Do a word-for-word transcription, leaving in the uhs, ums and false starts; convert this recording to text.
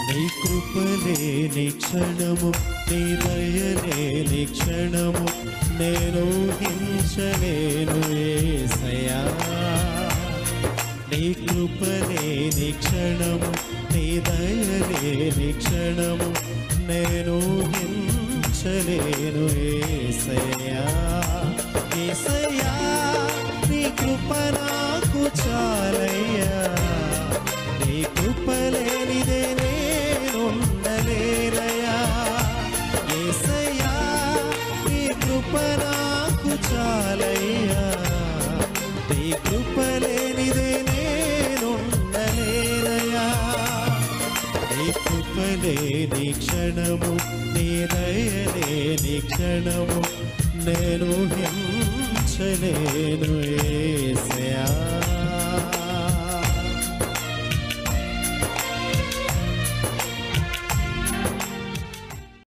నీ కృపలేని క్షణము, నీ దయలేని క్షణము నేను హింసలేను యేసయ్యా. నీ కృపలేని క్షణము, నీ దయలేని క్షణము నేను హింసలేను యేసయ్యా. యేసయ్యా నీ కృప నాకు చాలయ్యా, నీ కృపలేనిదే నేనుండలేనయ్యా. యేసయ్యా నీ కృప నాకు చాలయ్యా, నీ కృపలేనిదే నేనుండలేనయ్యా. నీ కృపలేని క్షణము, నీ దయలేని క్షణము నేను హింసలేను యేసయ్యా.